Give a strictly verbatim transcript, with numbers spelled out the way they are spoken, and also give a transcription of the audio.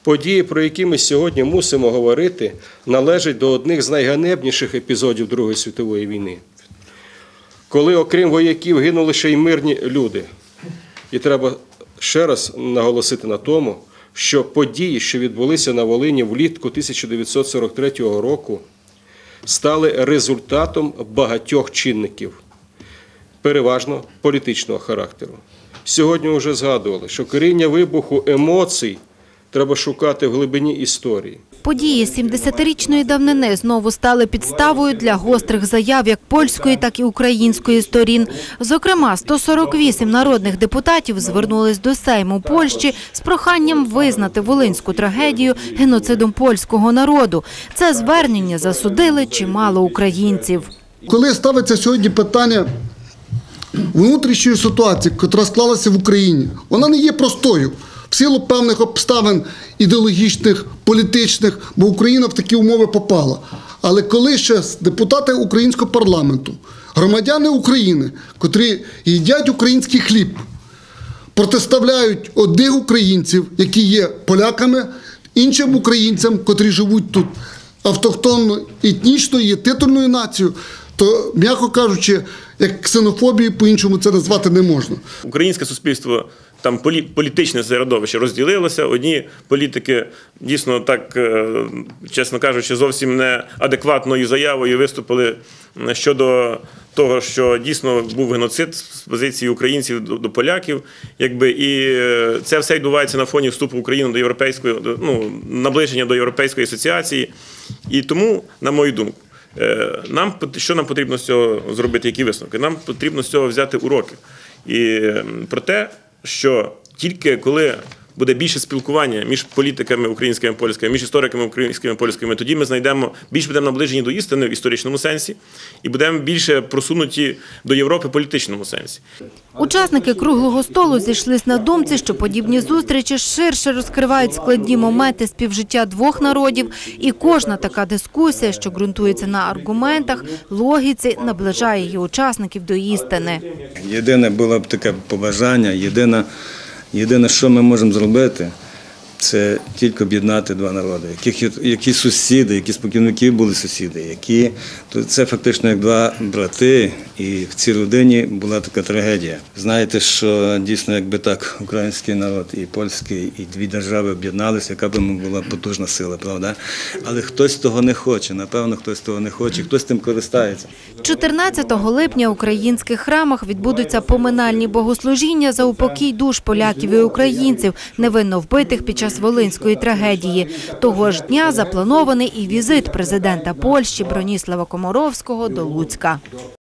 Події, про які ми сьогодні мусимо говорити, належать до одних з найганебніших епізодів Другої світової війни, коли, окрім вояків, гинули ще й мирні люди. І треба ще раз наголосити на тому, що події, що відбулися на Волині влітку тисяча дев'ятсот сорок третього року, стали результатом багатьох чинників, переважно політичного характеру. Сьогодні вже згадували, що коріння вибуху емоцій треба шукати в глибині історії. Події сімдесятирічної давнини знову стали підставою для гострих заяв як польської, так і української сторін. Зокрема, сто сорок вісім народних депутатів звернулись до Сейму Польщі з проханням визнати волинську трагедію геноцидом польського народу. Це звернення засудили чимало українців. Коли ставиться сьогодні питання внутрішньої ситуації, яка склалася в Україні, вона не є простою. В силу певних обставин ідеологічних, політичних, бо Україна в такі умови попала. Але коли ще депутати українського парламенту, громадяни України, котрі їдять український хліб, протиставляють одних українців, які є поляками, іншим українцям, котрі живуть тут автохтонно, етнічно, є титульною нацією, то, м'яко кажучи, як ксенофобію по-іншому це назвати не можна. Українське суспільство, там політичне середовище розділилося. Одні політики дійсно так, чесно кажучи, зовсім неадекватною заявою виступили щодо того, що дійсно був геноцид з позиції українців до поляків. Якби, і це все відбувається на фоні вступу України до європейської, ну, наближення до Європейської асоціації. І тому, на мою думку, Нам, що нам потрібно з цього зробити, які висновки? Нам потрібно з цього взяти уроки. І про те, що тільки коли буде більше спілкування між політиками українськими і польськими, між істориками українськими і польськими, тоді ми знайдемо, більше будемо наближені до істини в історичному сенсі і будемо більше просунуті до Європи в політичному сенсі. Учасники круглого столу зійшлись на думці, що подібні зустрічі ширше розкривають складні моменти співжиття двох народів, і кожна така дискусія, що ґрунтується на аргументах, логіці, наближає її учасників до істини. Єдине було б таке побажання, єдине, єдине, що ми можемо зробити, це тільки об'єднати два народи. Які, які сусіди, які спокійники були сусіди, які, то це фактично як два брати, і в цій родині була така трагедія. Знаєте, що дійсно, якби так український народ і польський, і дві держави об'єдналися, яка б була потужна сила, правда? Але хтось того не хоче, напевно, хтось того не хоче, хтось тим користається. чотирнадцятого липня в українських храмах відбудуться поминальні богослужіння за упокій душ поляків і українців, невинно вбитих під час волинської трагедії. Того ж дня запланований і візит президента Польщі Броніслава Комаровського до Луцька.